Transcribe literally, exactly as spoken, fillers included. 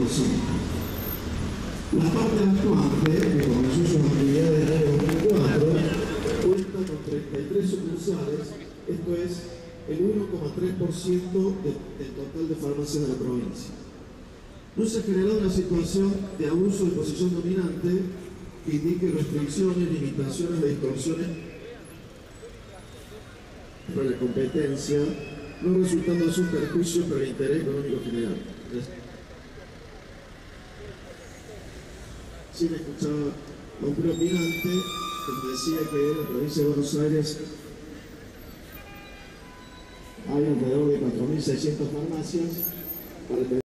por ciento. La parte actuante, que comenzó sus actividades en el año dos mil cuatro, cuenta con treinta y tres sucursales, esto es el uno coma tres por ciento de, del total de farmacias de la provincia. No se ha generado una situación de abuso de posición dominante que indique restricciones, limitaciones o distorsiones para la competencia, no resultando de un perjuicio para el interés económico general. Sí, me escuchaba a un preopinante que me decía que en la provincia de Buenos Aires hay alrededor de cuatro mil seiscientas farmacias para